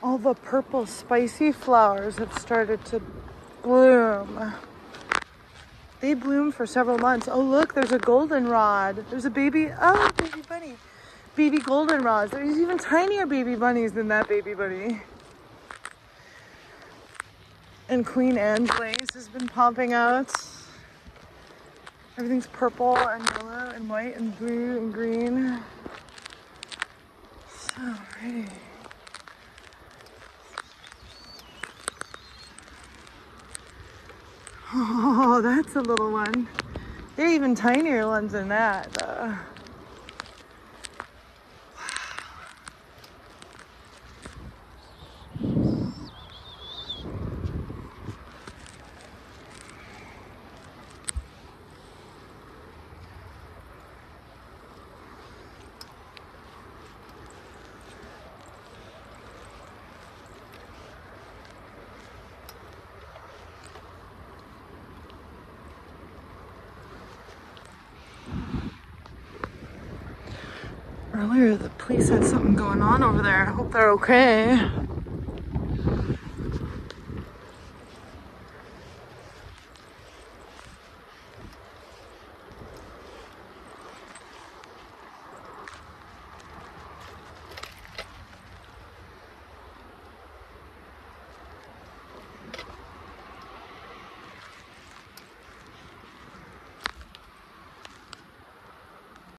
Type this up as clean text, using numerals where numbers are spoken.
All the purple spicy flowers have started to bloom. They bloom for several months. Oh, look, there's a goldenrod. There's a baby, oh, baby bunny. Baby goldenrods. There's even tinier baby bunnies than that baby bunny. And Queen Anne's lace has been popping out. Everything's purple and yellow and white and blue and green. So pretty. Oh, that's a little one. There are even tinier ones than that. Earlier, the police had something going on over there. I hope they're okay.